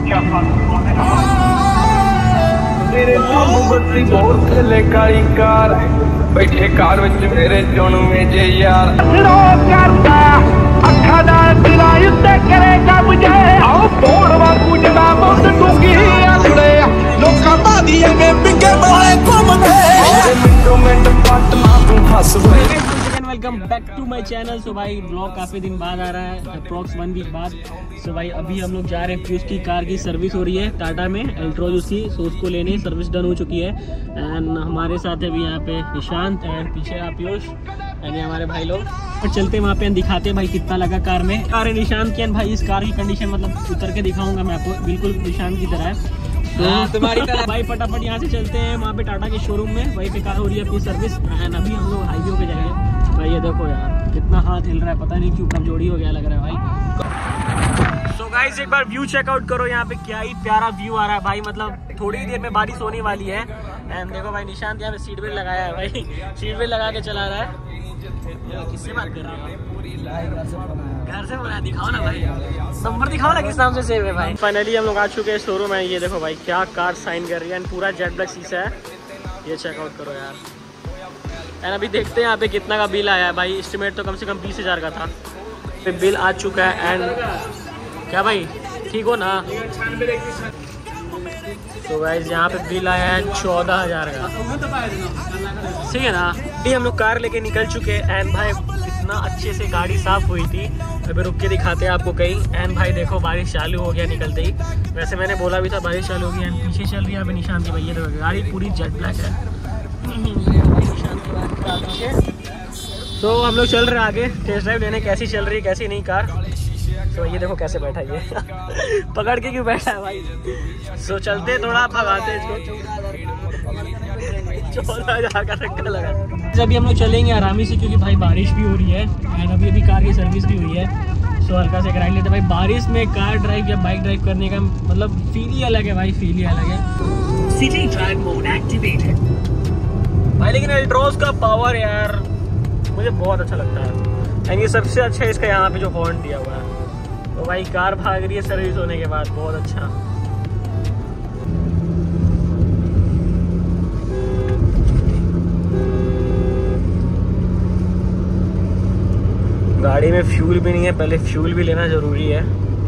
तेरे बत्ती बहुत थले काली कार बैठे कार विच मेरे चुन में जे यार करता अखा नाल दिला उत्ते करेगा मुझे आओ बोड़ वांगू जना मुंड टूकी आसड़े लोका बादी अगे पिके बोले घूमदे मिनटों मिनट पट ना तू हंस वे। Welcome back to my channel. So भाई ब्लॉग काफ़ी दिन बाद आ रहा है, अप्रॉक्स 1 वीक बाद। सो भाई अभी हम लोग जा रहे हैं, पियूष की कार की सर्विस हो रही है टाटा में, एल्ट्रोज उसकी। सो उसको लेने सर्विस डन हो चुकी है। एंड हमारे साथ है अभी यहाँ पे निशांत एंड पीछे आप पियूष एंड हमारे भाई लोग। और चलते हैं वहाँ पे दिखाते हैं भाई कितना लगा कार में। कार निशांत की भाई इस कार की कंडीशन मतलब उतर के दिखाऊंगा मैं आपको, बिल्कुल निशांत की तरह है। तो तुम्हारी तरह भाई फटाफट यहाँ से चलते हैं वहाँ पे टाटा के शोरूम में, वहीं पे कार हो रही है अपनी सर्विस। एंड अभी हम लोग हाईवे पे जाएंगे। भाई ये देखो यार कितना हाथ हिल रहा है, पता नहीं क्यों कमजोरी हो गया लग रहा है भाई। सो गाइस एक बार व्यू चेकआउट करो, यहाँ पे क्या ही प्यारा व्यू आ रहा है भाई। मतलब थोड़ी देर में बारिश होने वाली है। एंड देखो भाई निशांत यहाँ पे सीट बेल्ट लगाया है भाई, सीट बेल्ट लगा के चला रहा है। किससे बात कर रहा है? घर से बोला, दिखाओ ना भाई, नंबर दिखाओ ना किस नाम से सेव है भाई। फाइनली हम लोग आ चुके हैं शोरूम है। ये देखो भाई क्या कार साइन कर रही है, पूरा जेट ब्लैक शीशा है। ये चेकआउट करो यार। एंड अभी देखते हैं यहाँ पे कितना का बिल आया है भाई। एस्टिमेट तो कम से कम 20,000 का था, फिर बिल आ चुका है। एंड क्या भाई ठीक हो ना? तो गाइस यहाँ पे बिल आया है 14,000 का, ठीक है ना? अभी हम लोग कार लेके निकल चुके हैं। एंड भाई इतना अच्छे से गाड़ी साफ हुई थी। अभी रुक के दिखाते हैं आपको कहीं। एंड भाई देखो बारिश चालू हो गया निकलते ही। वैसे मैंने बोला भी था बारिश चालू हो गई। एंड पीछे चल रही है अभी निशान की भैया, देखो गाड़ी पूरी जेट ब्लैक है। तो हम लोग चल रहे हैं आगे टेस्ट ड्राइव लेने, कैसी चल रही है कैसी नहीं कार। तो ये देखो कैसे बैठा ये पकड़ के क्यों बैठा है भाई। सो चलते थोड़ा भगाते इसको। 14,000 का धक्का लगा। अभी हम लोग चलेंगे आरामी से क्योंकि भाई बारिश भी हो रही है। एंड अभी कार की सर्विस भी हुई है। सो हल्का से कराई लेते भाई। बारिश में कार ड्राइव या बाइक ड्राइव करने का मतलब फील ही अलग है भाई, फील ही अलग है। सिटी ड्राइव मोड एक्टिवेटेड भाई। लेकिन एल्ट्रोज का पावर यार मुझे बहुत अच्छा लगता है। एंड ये सबसे अच्छा है इसका यहाँ पे जो हॉर्न दिया हुआ है। तो भाई कार भाग रही है सर्विस होने के बाद, बहुत अच्छा। गाड़ी में फ्यूल भी नहीं है, पहले फ्यूल भी लेना जरूरी है।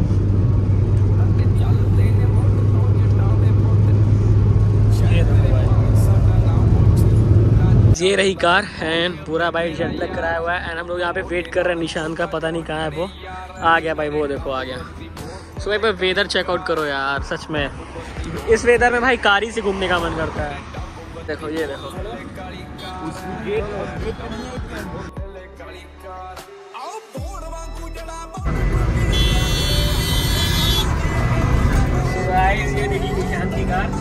ये रही कार। एंड पूरा भाई जेट ब्लैक कराया हुआ है। एंड हम लोग यहाँ पे वेट कर रहे हैं निशान का, पता नहीं कहाँ है वो। आ गया भाई, वो देखो आ गया। सो भाई भाई वेदर चेकआउट करो यार, सच में इस वेदर में भाई कार ही से घूमने का मन करता है। देखो ये देखो ये देखिए निशान की कार।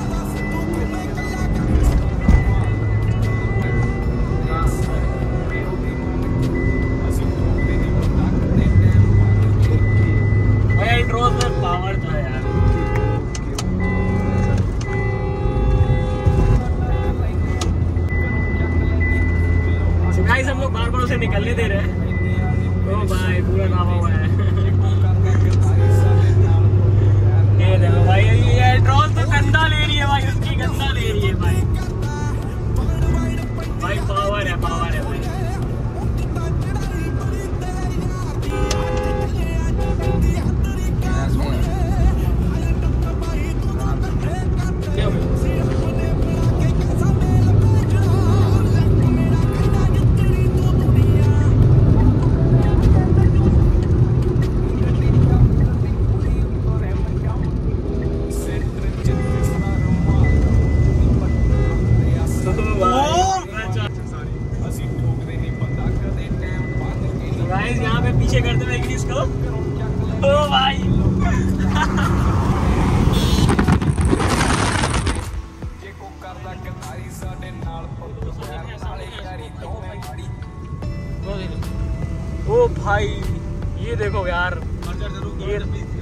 एल्ट्रोज में पावर था यार। तो गाइस हम लोग बार बार उसे निकलने दे रहे हैं। ओ भाई पूरा नामा हुआ है। ये देखो भाई ये एल्ट्रोज तो गंदा ले रही है भाई, उसकी गंदा ले रही है भाई। भाई पावर है, पावर है भाई। यहाँ पे पीछे करते हुए इसको। ओ भाई ओ भाई ये देखो यार, ये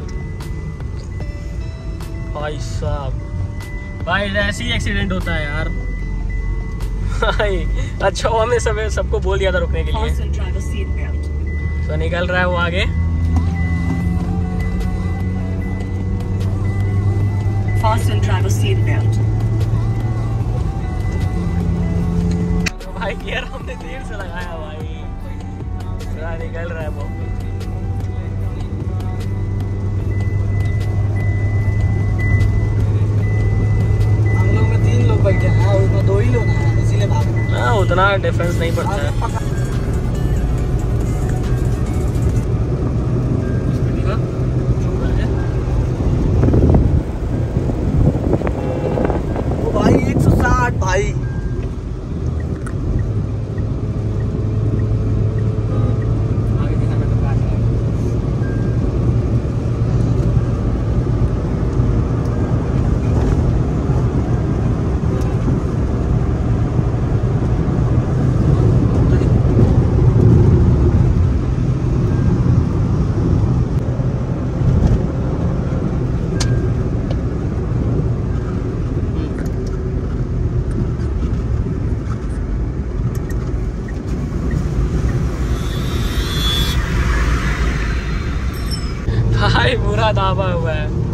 भाई साहब भाई ऐसे ही एक्सीडेंट होता है यार भाई। अच्छा वो हमने सबको बोल दिया था रुकने के लिए। तो निकल रहा है वो आगे। your seatbelt. भाई गियर हमने देर से लगाया भाई, पूरा निकल रहा है वो। हम लोग में 3 लोग बैठे हैं, उसमें 2 ही लोग हैं, इसीलिए भाग रहे हैं। हाँ उतना डिफरेंस नहीं पड़ता है। ओ भाई 160 भाई। भाई पूरा दाबा हुआ है।